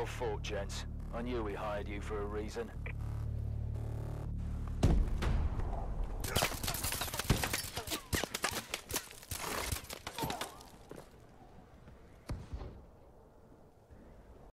Well fought, gents. I knew we hired you for a reason.